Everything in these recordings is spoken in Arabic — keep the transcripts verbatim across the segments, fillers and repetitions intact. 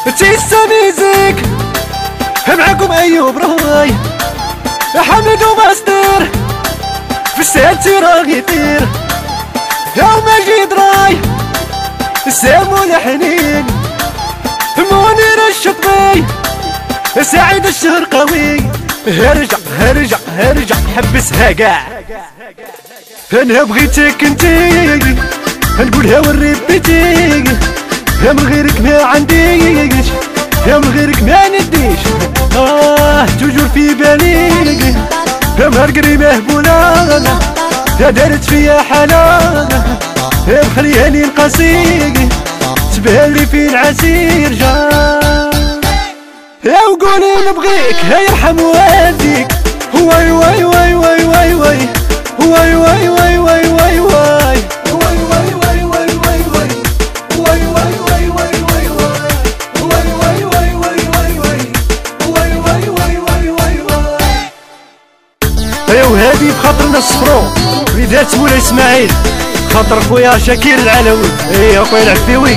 تيسا ميزيك معاكم ايوب راي حمد وماستر في الساتي راه يطير يا مجيد راي سام والحنين منير الشطبي سعيد الشرقاوي هرجع هرجع هرجع حبسها قاع انا بغيتك انتي نقولها وريبيتي يا من غيرك ما عنديش يا من غيرك ما نديش اه توجور في بالي يا مهرقري مهبولة يا دارت فيا حالة يا مخلياني نقاسي تبهلي في العسير جا يا وقولي نبغيك يا يرحم والديك واي واي واي واي واي واي واي واي واي واي واي واي وهادي بخاطرنا الصفرو وليدات مولاي اسماعيل خاطر خويا شاكير العلوي ايه خويا العفيوي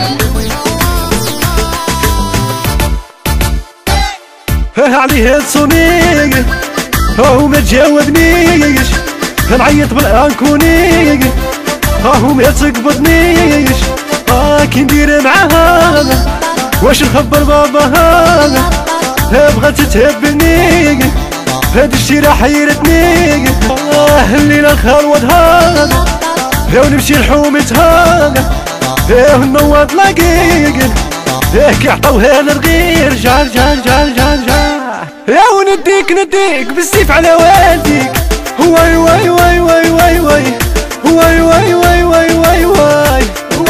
ها عليه الصونيق هاهو ما تجاوبنيش نعيط بالانكونيق هاهو ما تقبضنيش ها كي ندير معاها واش نخبر باباها ها بغات تهبلني هاد الشي راه حيرتني اه الليلة الخلوة هذا يا ونمشي لحومتها يا ونوض لاقيق يا كي عطوها للغير جار جار جار جار جار يا ونديك نديك بالسيف على والديك واي واي واي واي واي واي واي واي واي واي واي واي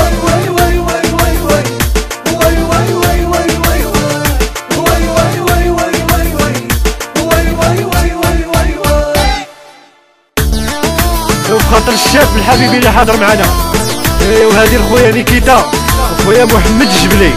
وبخاطر الشاب الحبيب اللي حاضر معنا ايوا وهذه خويا نيكيتا وخويا محمد الجبلي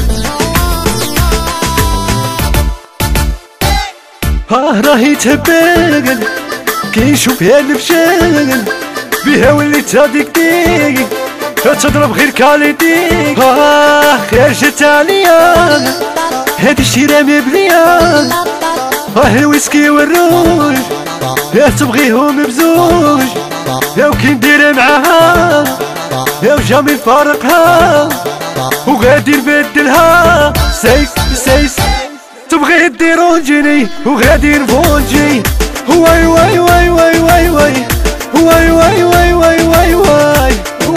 اه راهي تهبل كي نشوفها المشاغل بها وليت هاديك ديك تضرب غير كاليتيك اه خرجت عليا هادي الشي رامي بليا اه الويسكي والروج يا تبغيهم بزوج يا وكي ندير معاها يا وجامي نفارقها وغادي نبدلها سيس سيس تبغي ديرونجيني وغادي نفونجي واي واي واي واي واي واي واي واي واي واي واي واي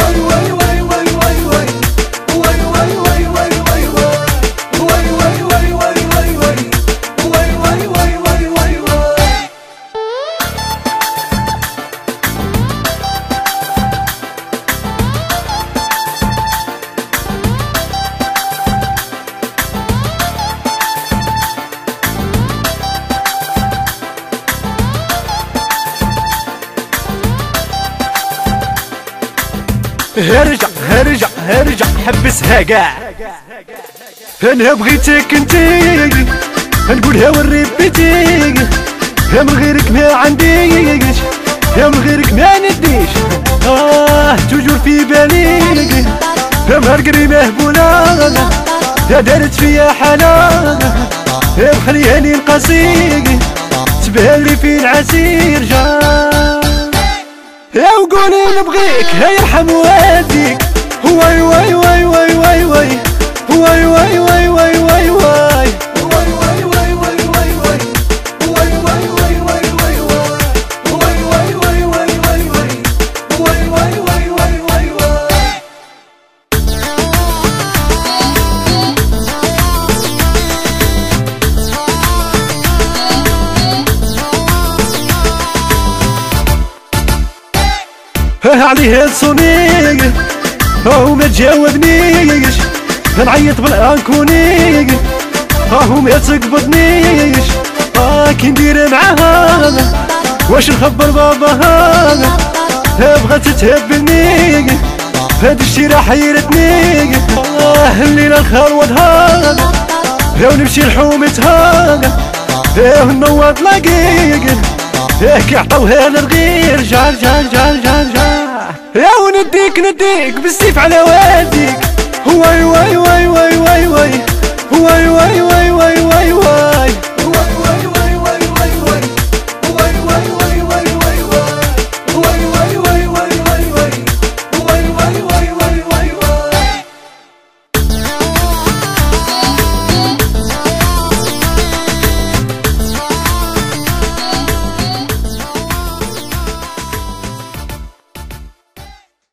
هرجع هرجع هرجع حبسها قاع انا بغيتك انتي نقولها وريبيتي يا من غيرك ما عنديش يا من غيرك ما نديش اه توجور في بالي يا مهرقري مهبولة يا دارت فيا حالة يا مخلياني نقاسي تبهلي في العسير جا يا وقولي نبغيك يا يرحم والديك واي واي واي واي واي واي واي واي واي واي واي واي عليه الصونيق هاهو ما تجاوبنيش نعيط بالانكونيق هاهو ما تقبضنيش اه كي ندير معاها واش نخبر باباها ها بغات تهبلني هاد الشي راه حيرتني اه الليلة الخلوة هذا يا ونمشي لحومتها يا ونوض لاقيق يا كي عطوها للغير جار جار جار جار جار يا ونديك نديك بالسيف على والديك واي واي واي واي